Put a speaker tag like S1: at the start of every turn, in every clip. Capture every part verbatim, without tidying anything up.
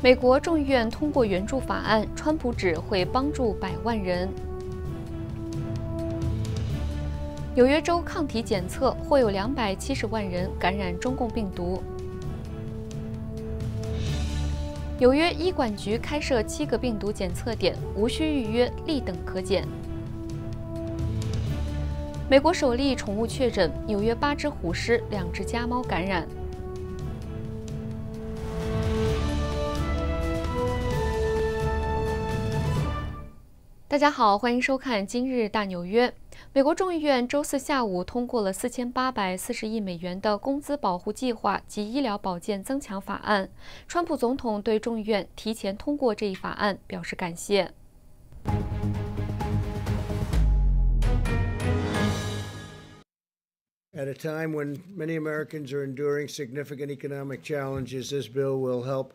S1: 美国众议院通过援助法案，川普指会帮助百万人。纽约州抗体检测或有两百七十万人感染中共病毒。纽约医管局开设七个病毒检测点，无需预约，立等可检。美国首例宠物确诊，纽约八只虎狮、两只家猫感染。大家好，欢迎收看今日大纽约。美国众议院周四下午通过了四千八百四十亿美元的工资保护计划及医疗保健增强法案。川普总统对众议院提前通过这一法案表示感谢。
S2: At a time when many Americans are enduring significant economic challenges, this bill will help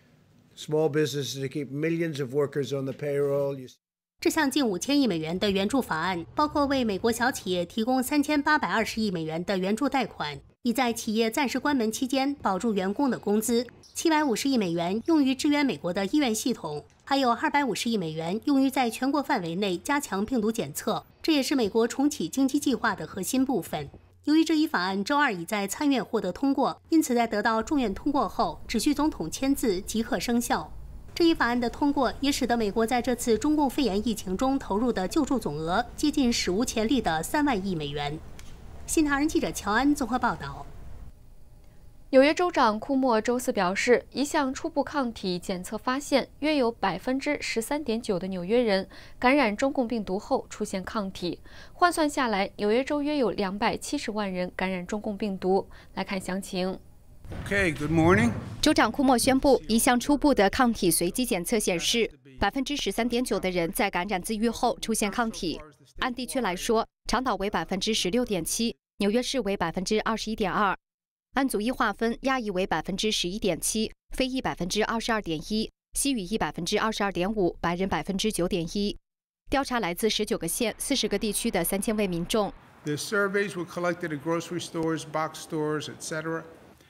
S2: small businesses to keep millions of workers on the payroll.
S3: 这项近五千亿美元的援助法案，包括为美国小企业提供三千八百二十亿美元的援助贷款，以在企业暂时关门期间保住员工的工资；七百五十亿美元用于支援美国的医院系统，还有二百五十亿美元用于在全国范围内加强病毒检测。这也是美国重启经济计划的核心部分。由于这一法案周二已在参院获得通过，因此在得到众院通过后，只需总统签字即可生效。这一法案的通过也使得美国在这次中共肺炎疫情中投入的救助总额接近史无前例的三万亿美元。新唐人记者乔安综合报道。
S1: 纽约州长库莫周四表示，一项初步抗体检测发现，约有百分之十三点九的纽约人感染中共病毒后出现抗体。换算下来，纽约州约有两百七十万人感染中共病毒。来看详情。
S4: Okay, good morning.
S5: 州长库莫宣布，一项初步的抗体随机检测显示，百分之十三点九的人在感染自愈后出现抗体。按地区来说，长岛为百分之十六点七，纽约市为百分之二十一点二。按族裔划分，亚裔为百分之十一点七，非裔百分之二十二点一，西语裔百分之二十二点五，白人百分之九点一。调查来自十九个县、四十个地区的三千位民众。
S4: The surveys were collected at grocery stores, box stores, et cetera.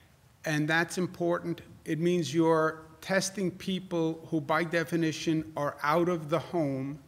S4: And that's important. It means you're testing people who, by definition, are out of the home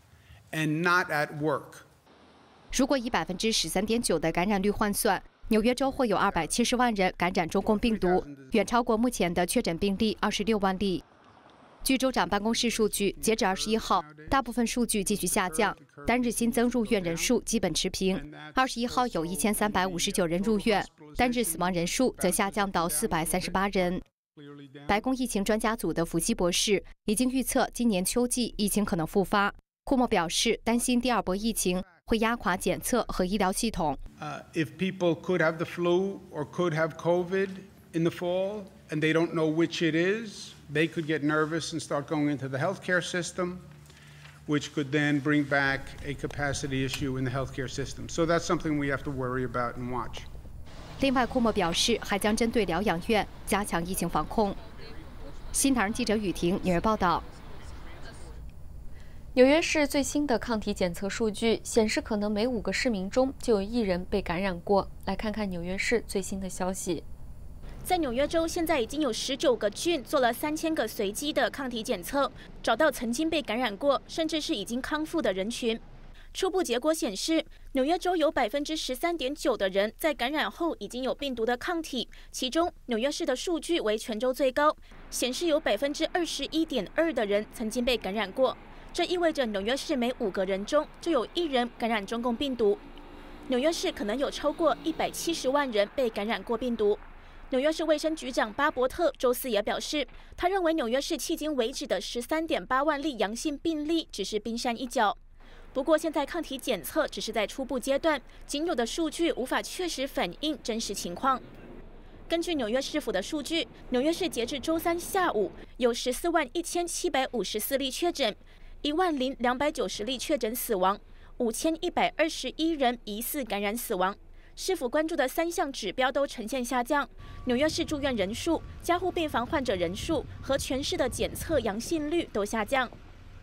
S4: and not at work.
S5: 如果以百分之十三点九的感染率换算，纽约州会有二百七十万人感染中共病毒，远超过目前的确诊病例二十六万例。据州长办公室数据，截至二十一号，大部分数据继续下降，单日新增入院人数基本持平。二十一号有一千三百五十九人入院，单日死亡人数则下降到四百三十八人。白宫疫情专家组的福西博士已经预测今年秋季疫情可能复发。库莫表示，担心第二波疫情会压垮检测和医疗系统。
S4: Uh, if people could have the flu or could have COVID in the fall and they don't know which it is, they could get nervous and start going into the healthcare system, which could then bring back a capacity issue in the healthcare system. So that's something we have to worry about and watch.
S5: 另外，库莫表示，还将针对疗养院加强疫情防控。新唐人记者雨婷纽约报道。
S1: 纽约市最新的抗体检测数据显示，可能每五个市民中就有一人被感染过。来看看纽约市最新的消息。
S6: 在纽约州，现在已经有十九个郡做了三千个随机的抗体检测，找到曾经被感染过，甚至是已经康复的人群。初步结果显示，纽约州有百分之十三点九的人在感染后已经有病毒的抗体，其中纽约市的数据为全州最高，显示有百分之二十一点二的人曾经被感染过。这意味着纽约市每五个人中就有一人感染中共病毒。纽约市可能有超过一百七十万人被感染过病毒。纽约市卫生局长巴伯特周四也表示，他认为纽约市迄今为止的十三点八万例阳性病例只是冰山一角。不过，现在抗体检测只是在初步阶段，仅有的数据无法确实反映真实情况。根据纽约市府的数据，纽约市截至周三下午有十四万一千七百五十四例确诊，一万零两百九十例确诊死亡，五千一百二十一人疑似感染死亡。市府关注的三项指标都呈现下降，纽约市住院人数、加护病房患者人数和全市的检测阳性率都下降。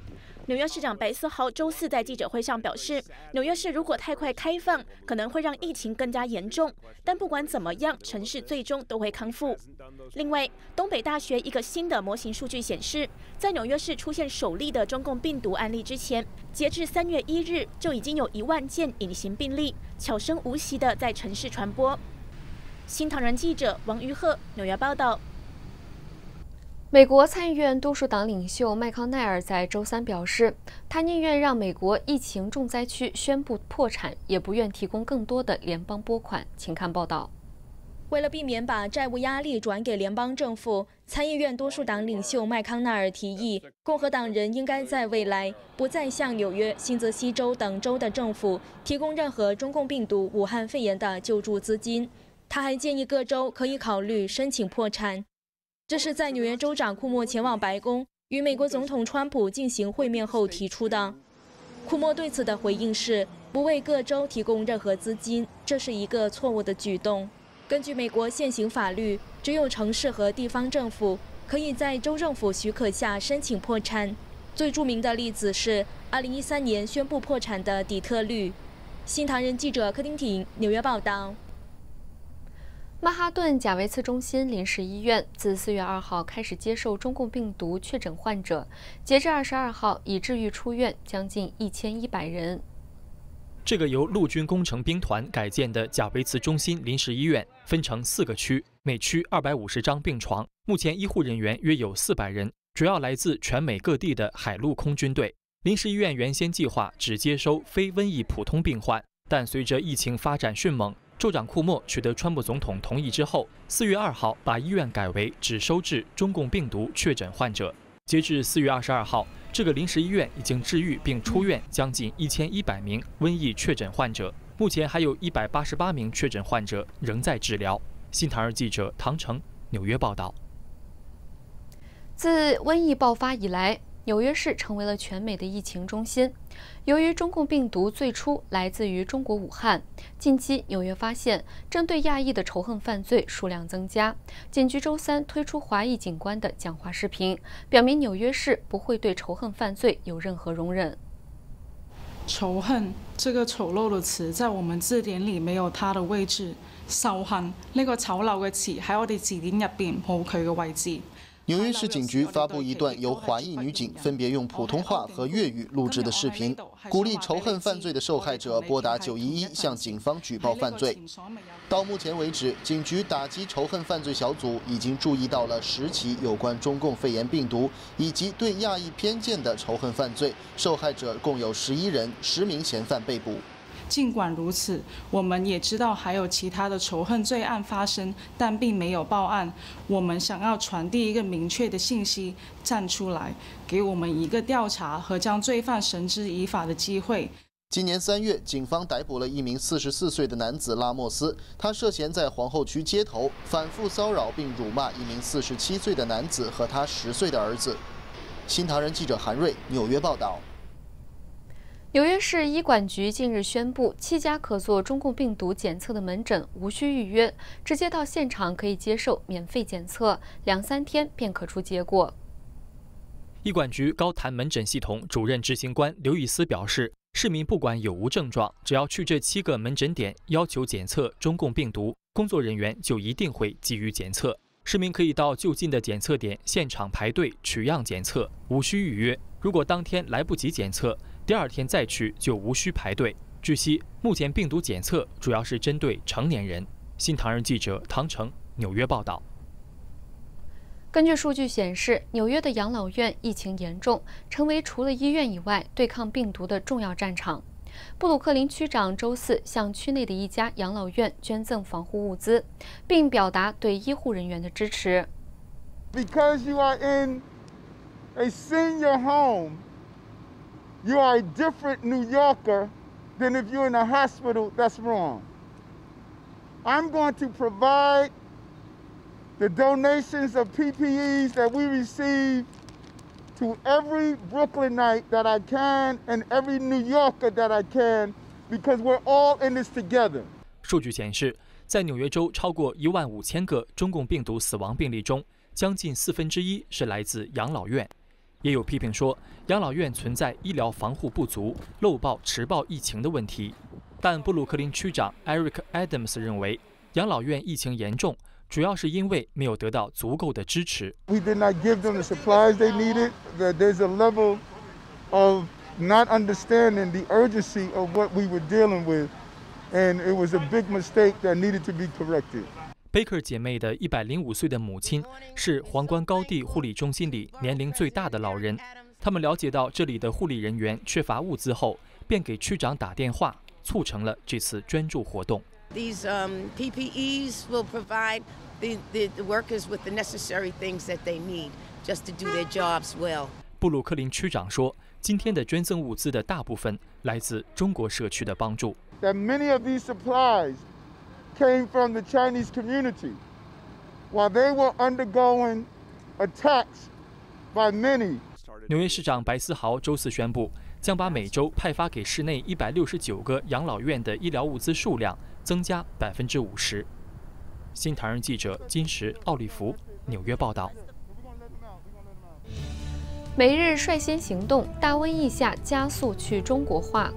S6: 纽约市长白思豪周四在记者会上表示，纽约市如果太快开放，可能会让疫情更加严重。但不管怎么样，城市最终都会康复。另外，东北大学一个新的模型数据显示，在纽约市出现首例的中共病毒案例之前，截至三月一日就已经有一万件隐形病例悄声无息地在城市传播。新唐人记者王于鹤纽约报道。
S1: 美国参议院多数党领袖麦康奈尔在周三表示，他宁愿让美国疫情重灾区宣布破产，也不愿提供更多的联邦拨款。请看报道。
S7: 为了避免把债务压力转给联邦政府，参议院多数党领袖麦康奈尔提议，共和党人应该在未来不再向纽约、新泽西州等州的政府提供任何中共病毒武汉肺炎的救助资金。他还建议各州可以考虑申请破产。这是在纽约州长库莫前往白宫与美国总统川普进行会面后提出的。库莫对此的回应是不为各州提供任何资金，这是一个错误的举动。根据美国现行法律，只有城市和地方政府可以在州政府许可下申请破产。最著名的例子是二零一三年宣布破产的底特律。新唐人记者柯丁婷纽约报道。
S1: 曼哈顿贾维茨中心临时医院自四月二号开始接受中共病毒确诊患者，截至二十二号已治愈出院将近一千一百人。
S8: 这个由陆军工程兵团改建的贾维茨中心临时医院分成四个区，每区二百五十张病床，目前医护人员约有四百人，主要来自全美各地的海陆空军队。临时医院原先计划只接收非瘟疫普通病患，但随着疫情发展迅猛，州长库莫取得川普总统同意之后，四月二号把医院改为只收治中共病毒确诊患者。截至四月二十二号，这个临时医院已经治愈并出院将近一千一百名瘟疫确诊患者，目前还有一百八十八名确诊患者仍在治疗。新唐人记者唐成纽约报道。
S1: 自瘟疫爆发以来，纽约市成为了全美的疫情中心。由于中共病毒最初来自于中国武汉，近期纽约发现针对亚裔的仇恨犯罪数量增加。警局周三推出华裔警官的讲话视频，表明纽约市不会对仇恨犯罪有任何容忍。
S9: 仇恨这个丑陋的詞在我們字典裡沒有它的位置，仇恨呢個醜陋嘅詞喺我哋字典入邊冇佢嘅位置。
S10: 纽约市警局发布一段由华裔女警分别用普通话和粤语录制的视频，鼓励仇恨犯罪的受害者拨打九一一向警方举报犯罪。到目前为止，警局打击仇恨犯罪小组已经注意到了十起有关中共肺炎病毒以及对亚裔偏见的仇恨犯罪，受害者共有十一人，十名嫌犯被捕。
S9: 尽管如此，我们也知道还有其他的仇恨罪案发生，但并没有报案。我们想要传递一个明确的信息，站出来，给我们一个调查和将罪犯绳之以法的机会。
S10: 今年三月，警方逮捕了一名四十四岁的男子拉莫斯，他涉嫌在皇后区街头反复骚扰并辱骂一名四十七岁的男子和他十岁的儿子。新唐人记者韩瑞纽约报道。
S1: 纽约市医管局近日宣布，七家可做中共病毒检测的门诊无需预约，直接到现场可以接受免费检测，两三天便可出结果。
S8: 医管局高潭门诊系统主任执行官刘易斯表示，市民不管有无症状，只要去这七个门诊点要求检测中共病毒，工作人员就一定会给予检测。市民可以到就近的检测点现场排队取样检测，无需预约。如果当天来不及检测，第二天再去就无需排队。据悉，目前病毒检测主要是针对成年人。新唐人记者唐成纽约报道。
S1: 根据数据显示，纽约的养老院疫情严重，成为除了医院以外对抗病毒的重要战场。布鲁克林区长周四向区内的一家养老院捐赠防护物资，并表达对医护人员的支持。
S11: Because you are in a senior home, you are a different New Yorker than if you're in a hospital. That's wrong. I'm going to provide the donations of P P Es that we receive to every Brooklynite that I can and every New Yorker that I can, because we're all in this together.
S8: 数据显示，在纽约州超过一万五千个中共病毒死亡病例中，将近四分之一是来自养老院。 也有批评说，养老院存在医疗防护不足、漏报迟报疫情的问题。但布鲁克林区长 Eric Adams 认为，养老院疫情严重，主要是因为没有得到足够的支持。
S11: We did not give them the supplies they needed. There's a level of not understanding the urgency of what we were dealing with, and it was a big mistake that needed to be corrected.
S8: 贝克姐妹的一百零五岁的母亲是皇冠高地护理中心里年龄最大的老人。他们了解到这里的护理人员缺乏物资后，便给区长打电话，促成了这次捐助活动。
S12: These um, P P Es will provide the, the, the workers with the necessary things that they need just to do their jobs well.
S8: 布鲁克林区长说，今天的捐赠物资的大部分来自中国社区的帮助。
S11: That many of these supplies came from the Chinese community, while they were undergoing attacks by many.
S8: 纽约市长白思豪周四宣布，将把每周派发给市内一百六十九个养老院的医疗物资数量增加百分之五十。新唐人记者金石、奥利弗，纽约报道。
S1: 美日率先行动，大瘟疫下加速去中国化。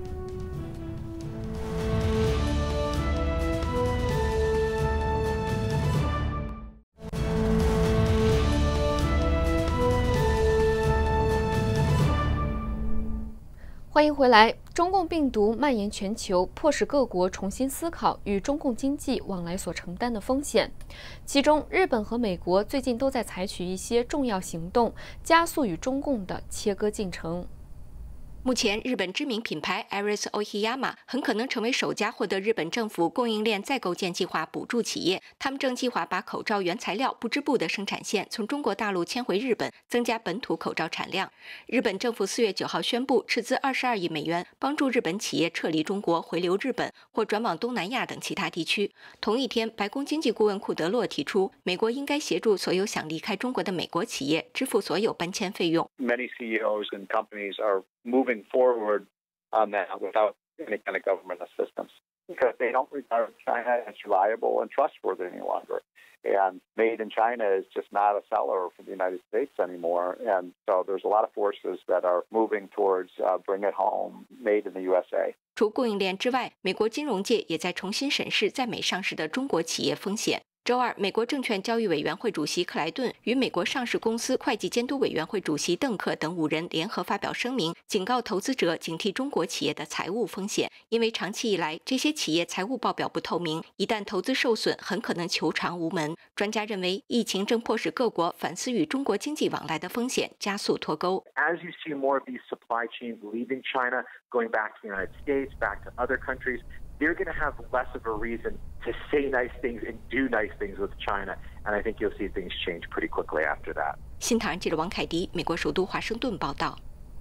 S1: 欢迎回来。中共病毒蔓延全球，迫使各国重新思考与中共经济往来所承担的风险。其中，日本和美国最近都在采取一些重要行动，加速与中共的切割进程。
S5: 目前，日本知名品牌 Aris Ohiyama 很可能成为首家获得日本政府供应链再构建计划补助企业。他们正计划把口罩原材料不织布的生产线从中国大陆迁回日本，增加本土口罩产量。日本政府四月九号宣布斥资二十二亿美元，帮助日本企业撤离中国，回流日本或转往东南亚等其他地区。同一天，白宫经济顾问库德洛提出，美国应该协助所有想离开中国的美国企业支付所有搬迁费用。
S13: Many C E Os and companies are moving forward on that without any kind of government assistance because they don't regard China as reliable and trustworthy any longer. And made in China is just not a seller for the United States anymore. And so there's a lot of forces that are moving towards uh, bring it home, made in the U S A.
S5: 除供应链之外，美国金融界也在重新审视在美上市的中国企业风险。周二，美国证券交易委员会主席克莱顿与美国上市公司会计监督委员会主席邓克等五人联合发表声明，警告投资者警惕中国企业的财务风险，因为长期以来这些企业财务报表不透明，一旦投资受损，很可能求偿无门。专家认为，疫情正迫使各国反思与中国经济往来的风险，加速脱钩。
S14: As you see more of these supply chains leaving China, going back to the United States, back to other countries, they're going to have less of a reason to say nice things and do nice things with China. And I think you'll see things change pretty quickly after that.
S5: 新唐人记者王凯迪，美国首都华盛顿报道。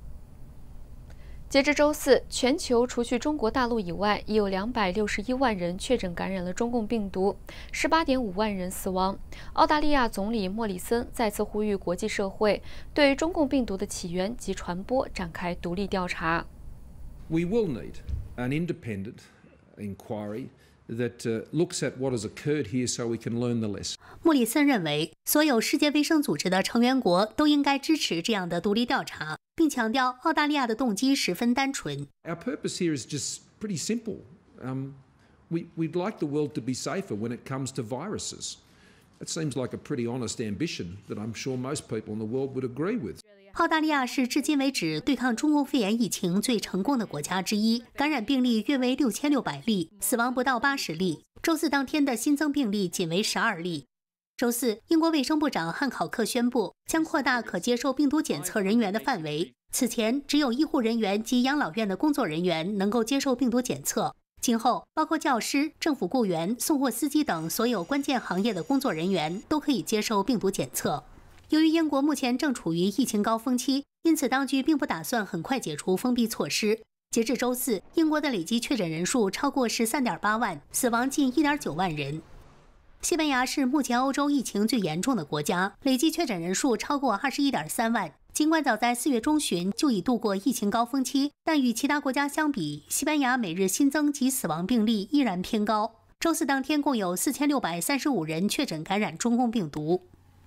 S1: 截至周四，全球除去中国大陆以外，已有两百六十一万人确诊感染了中共病毒， 十八点五万人死亡。澳大利亚总理莫里森再次呼吁国际社会对中共病毒的起源及传播展开独立调查。
S15: We will need an independent inquiry that uh, looks at what has occurred here so we can learn the lesson.
S3: 莫里森认为，所有世界卫生组织的成员国都应该支持这样的独立调查，并强调澳大利亚的动机十分单纯。
S15: Our purpose here is just pretty simple. Um, we, we'd like the world to be safer when it comes to viruses. It seems like a pretty honest ambition that I'm sure most people in the world would agree with.
S3: 澳大利亚是至今为止对抗中共肺炎疫情最成功的国家之一，感染病例约为六千六百例，死亡不到八十例。周四当天的新增病例仅为十二例。周四，英国卫生部长汉考克宣布将扩大可接受病毒检测人员的范围。此前，只有医护人员及养老院的工作人员能够接受病毒检测。今后，包括教师、政府雇员、送货司机等所有关键行业的工作人员都可以接受病毒检测。由于英国目前正处于疫情高峰期，因此当局并不打算很快解除封闭措施。截至周四，英国的累计确诊人数超过 十三点八万，死亡近 一点九万人。西班牙是目前欧洲疫情最严重的国家，累计确诊人数超过 二十一点三万。尽管早在四月中旬就已度过疫情高峰期，但与其他国家相比，西班牙每日新增及死亡病例依然偏高。周四当天共有四千六百三十五人确诊感染中共病毒。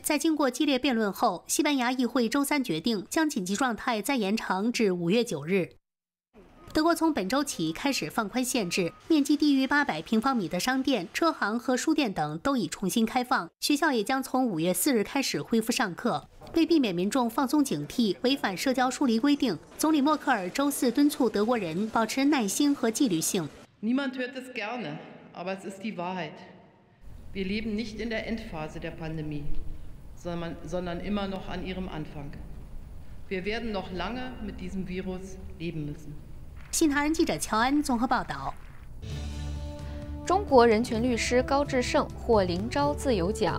S3: 在经过激烈辩论后，西班牙议会周三决定将紧急状态再延长至五月九日。德国从本周起开始放宽限制，面积低于八百平方米的商店、车行和书店等都已重新开放，学校也将从五月四日开始恢复上课。为避免民众放松警惕、违反社交疏离规定，总理默克尔周四敦促德国人保持耐心和纪律性。
S16: Niemand hört es gerne, aber es ist die Wahrheit. Wir leben nicht in der Endphase der Pandemie, sondern, sondern immer noch an ihrem Anfang. Wir werden noch lange mit diesem Virus leben müssen.
S3: 新唐人记者乔安综合报道。
S1: 中国人权律师高志胜获林昭自由奖。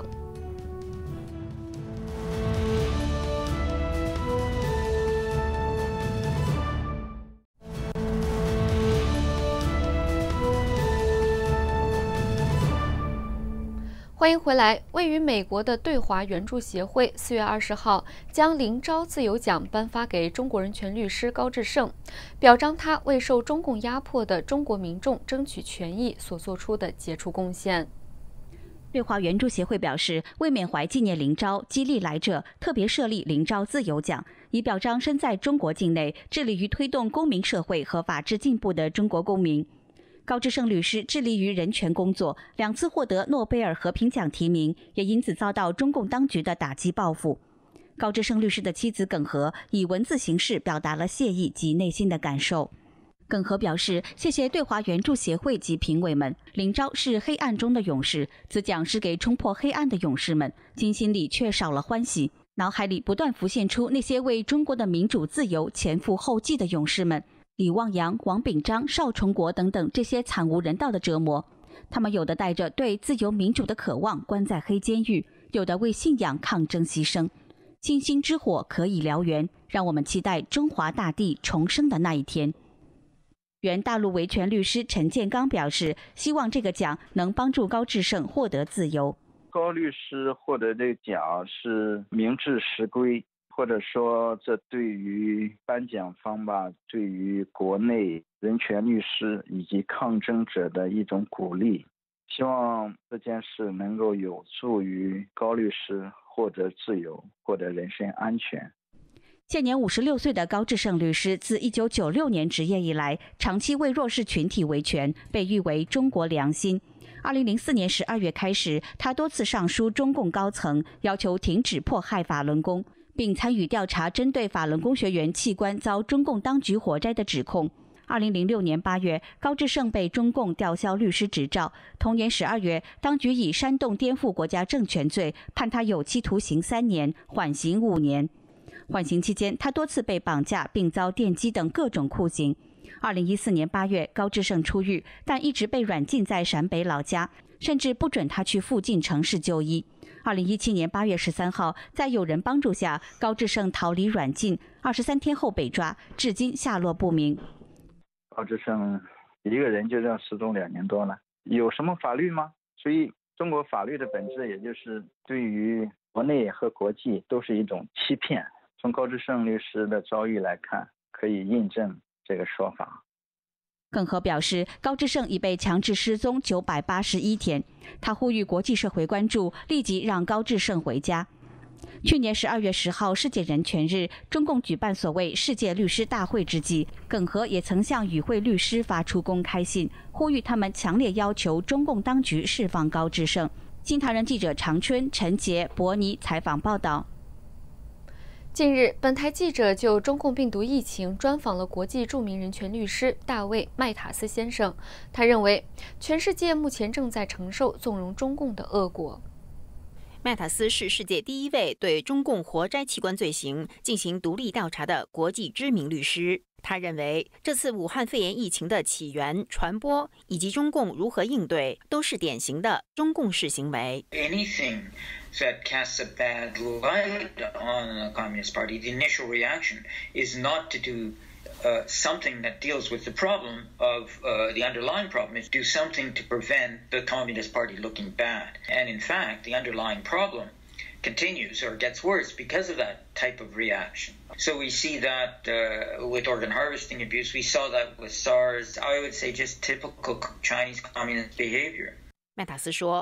S1: 欢迎回来。位于美国的对华援助协会四月二十号将林昭自由奖颁发给中国人权律师高志胜，表彰他为受中共压迫的中国民众争取权益所做出的杰出贡献。
S17: 对华援助协会表示，为缅怀纪念林昭，激励来者，特别设立林昭自由奖，以表彰身在中国境内致力于推动公民社会和法治进步的中国公民。高志胜律师致力于人权工作，两次获得诺贝尔和平奖提名，也因此遭到中共当局的打击报复。高志胜律师的妻子耿和以文字形式表达了谢意及内心的感受。耿和表示，谢谢对华援助协会及评委们，林昭是黑暗中的勇士，此奖是给冲破黑暗的勇士们，今心里却少了欢喜，脑海里不断浮现出那些为中国的民主自由前赴后继的勇士们。李旺阳、王炳章、邵崇国等等这些惨无人道的折磨，他们有的带着对自由民主的渴望关在黑监狱，有的为信仰抗争牺牲。星星之火可以燎原，让我们期待中华大地重生的那一天。原大陆维权律师陈建刚表示，希望这个奖能帮助高志胜获得自由。
S18: 高律师获得这个奖是明智实归，或者说这对于颁奖方吧，对于国内人权律师以及抗争者的一种鼓励，希望这件事能够有助于高律师获得自由，获得人身安全。
S17: 现年五十六岁的高志胜律师，自一九九六年执业以来，长期为弱势群体维权，被誉为中国良心。二零零四年十二月开始，他多次上书中共高层，要求停止迫害法轮功，并参与调查针对法轮功学员器官遭中共当局火摘的指控。二零零六年八月，高志胜被中共吊销律师执照。同年十二月，当局以煽动颠覆国家政权罪判他有期徒刑三年，缓刑五年。缓刑期间，他多次被绑架，并遭电击等各种酷刑。二零一四年八月，高志胜出狱，但一直被软禁在陕北老家，甚至不准他去附近城市就医。二零一七年八月十三号，在友人帮助下，高志胜逃离软禁，二十三天后被抓，至今下落不明。
S18: 高志胜一个人就这样失踪两年多了，有什么法律吗？所以中国法律的本质，也就是对于国内和国际都是一种欺骗。从高志胜律师的遭遇来看，可以印证这个说法。
S17: 耿和表示，高志胜已被强制失踪九百八十一天，他呼吁国际社会关注，立即让高志胜回家。去年十二月十号世界人权日，中共举办所谓世界律师大会之际，耿和也曾向与会律师发出公开信，呼吁他们强烈要求中共当局释放高志胜。新唐人记者常春、陈杰、伯尼采访报道。
S1: 近日，本台记者就中共病毒疫情专访了国际著名人权律师大卫·麦塔斯先生。他认为，全世界目前正在承受纵容中共的恶果。
S19: 麦塔斯是世界第一位对中共活摘器官罪行进行独立调查的国际知名律师。他认为，这次武汉肺炎疫情的起源、传播以及中共如何应对，都是典型的中共式行为。
S20: Anything that casts a bad light on the Communist Party, the initial reaction is not to do uh, something that deals with the problem of uh, the underlying problem, is do something to prevent the Communist Party looking bad. And in fact, the underlying problem continues or gets worse because of that type of reaction. So we see that uh, with organ harvesting abuse, we saw that with SARS. I would say just typical Chinese communist behavior.
S19: 麦塔斯说，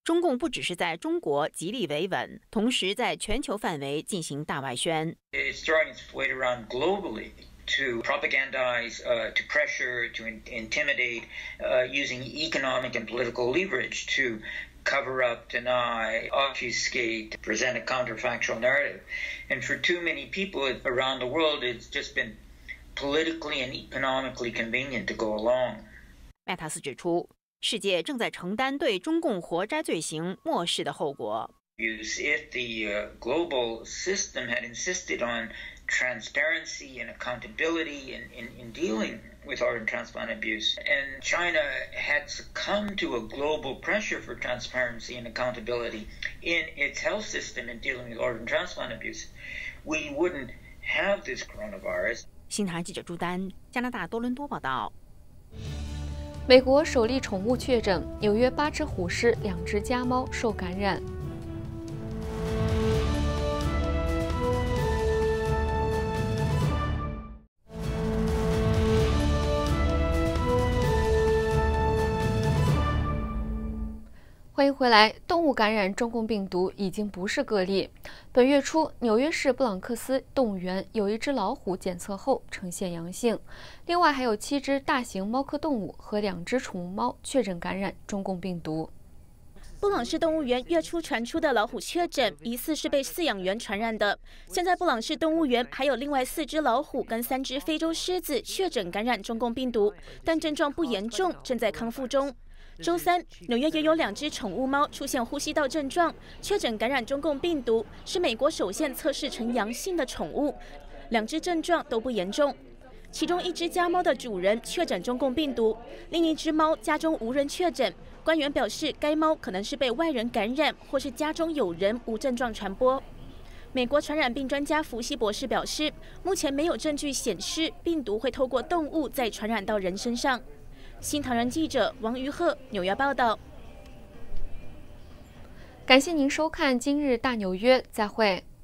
S19: 中共不只是在中国极力维稳，同时在全球范围进行大外宣。
S20: It's throwing its weight around globally to propagandize, uh, to pressure, to in intimidate, uh, using economic and political leverage to cover up, deny, obfuscate, present a counterfactual narrative. And for too many people around the world, it's just been politically and economically convenient to go along.
S19: 麦塔斯指出，世界正在承担对中共活摘罪行漠视的后果。
S20: If the uh, global system had insisted on transparency and accountability in, in, in dealing with organ transplant abuse, and China had succumbed to a global pressure for transparency and accountability in its health system in dealing with organ transplant abuse, we wouldn't have this coronavirus.
S19: 新唐人记者朱丹，加拿大多伦多报道。
S1: 美国首例宠物确诊，纽约八只虎狮、两只家猫受感染。欢迎回来。动物感染中共病毒已经不是个例。本月初，纽约市布朗克斯动物园有一只老虎检测后呈现阳性，另外还有七只大型猫科动物和两只宠物猫确诊感染中共病毒。
S6: 布朗市动物园月初传出的老虎确诊，疑似是被饲养员传染的。现在布朗市动物园还有另外四只老虎跟三只非洲狮子确诊感染中共病毒，但症状不严重，正在康复中。周三，纽约也有两只宠物猫出现呼吸道症状，确诊感染中共病毒，是美国首现测试呈阳性的宠物，两只症状都不严重。其中一只家猫的主人确诊中共病毒，另一只猫家中无人确诊。官员表示，该猫可能是被外人感染，或是家中有人无症状传播。美国传染病专家福西博士表示，目前没有证据显示病毒会透过动物再传染到人身上。新唐人记者王于鹤纽约报道。
S1: 感谢您收看今日大纽约，再会。